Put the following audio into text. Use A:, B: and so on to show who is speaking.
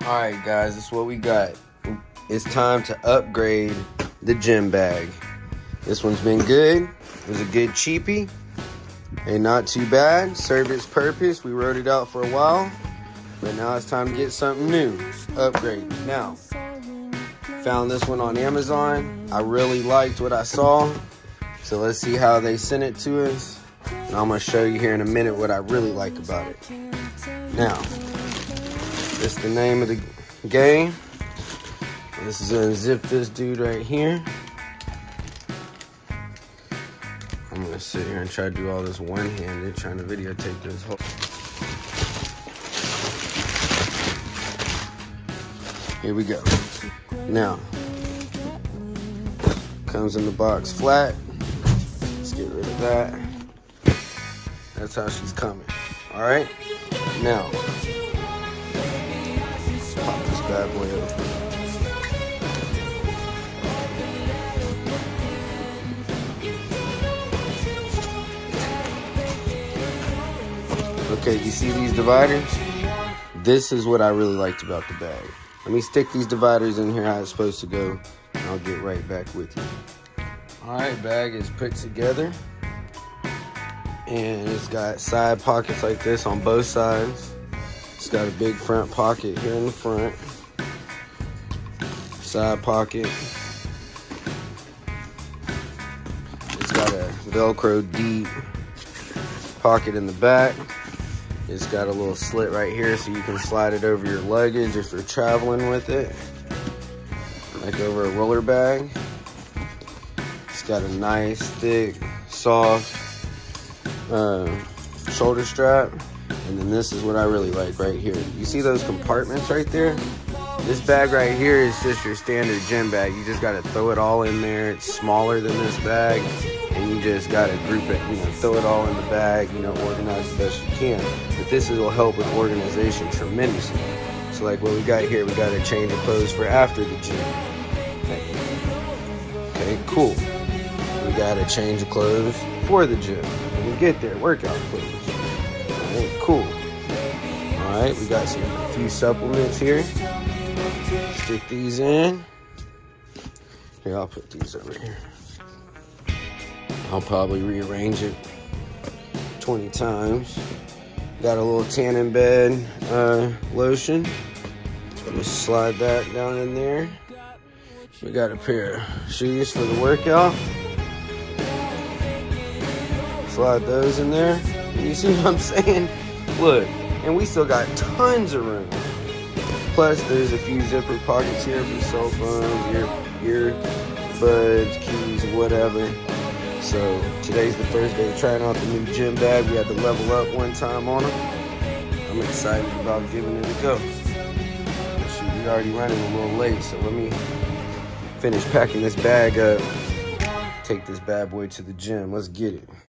A: Alright guys, this is what we got. It's time to upgrade the gym bag. This one's been good. It was a good cheapie. And not too bad. Served its purpose. We rode it out for a while. But now it's time to get something new. Upgrade. Now, found this one on Amazon. I really liked what I saw. So let's see how they sent it to us. And I'm going to show you here in a minute what I really like about it. Now, this is the name of the game. This is going to zip this dude right here. I'm going to sit here and try to do all this one-handed, trying to videotape this whole... Here we go. Now, comes in the box flat. Let's get rid of that. That's how she's coming. All right? Now, pop this bad boy open. Okay, you see these dividers? This is what I really liked about the bag. Let me stick these dividers in here how it's supposed to go, and I'll get right back with you. Alright, bag is put together. And it's got side pockets like this on both sides. It's got a big front pocket here in the front. Side pocket. It's got a Velcro deep pocket in the back. It's got a little slit right here so you can slide it over your luggage if you're traveling with it, like over a roller bag. It's got a nice, thick, soft shoulder strap. And then this is what I really like right here. You see those compartments right there? This bag right here is just your standard gym bag. You just gotta throw it all in there. It's smaller than this bag. And you just gotta group it, throw it all in the bag, organize the best you can. But this will help with organization tremendously. So like what we got here, we got a change of clothes for after the gym. Okay, cool. We got a change of clothes for the gym. When we get there, workout clothes. Okay, cool. All right, we got a few supplements here. Stick these in. Here, I'll put these over here. I'll probably rearrange it 20 times. Got a little tanning bed lotion. Just slide that down in there. We got a pair of shoes for the workout. Slide those in there. You see what I'm saying? Look, and we still got tons of room. Plus, there's a few zipper pockets here for cell phones, your earbuds, keys, whatever. So today's the first day of trying out the new gym bag. We had to level up one time on them. I'm excited about giving it a go. Shoot, we already running a little late, so let me finish packing this bag up. Take this bad boy to the gym. Let's get it.